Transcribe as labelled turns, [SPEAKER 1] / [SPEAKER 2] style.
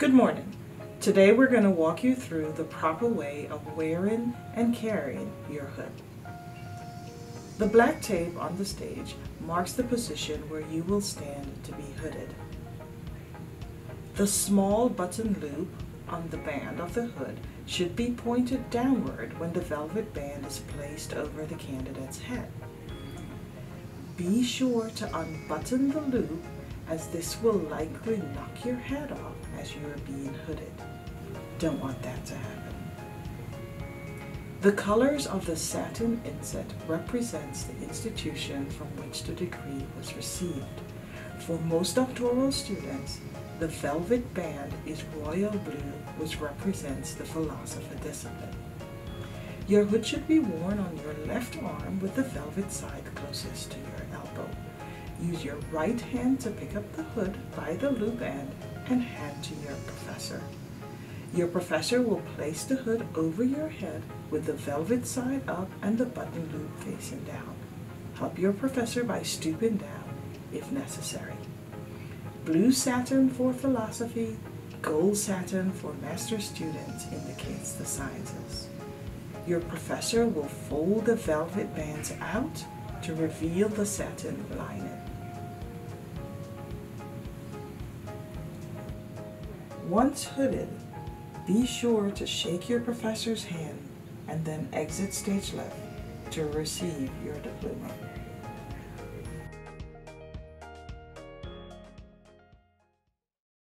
[SPEAKER 1] Good morning. Today we're going to walk you through the proper way of wearing and carrying your hood. The black tape on the stage marks the position where you will stand to be hooded. The small button loop on the band of the hood should be pointed downward when the velvet band is placed over the candidate's head. Be sure to unbutton the loop, as this will likely knock your head off as you are being hooded. Don't want that to happen. The colors of the satin inset represents the institution from which the degree was received. For most doctoral students, the velvet band is royal blue, which represents the philosopher discipline. Your hood should be worn on your left arm with the velvet side closest to your elbow. Use your right hand to pick up the hood by the loop end and hand to your professor. Your professor will place the hood over your head with the velvet side up and the button loop facing down. Help your professor by stooping down if necessary. Blue satin for philosophy, gold satin for master students indicates the sciences. Your professor will fold the velvet bands out to reveal the satin lining. Once hooded, be sure to shake your professor's hand and then exit stage left to receive your diploma.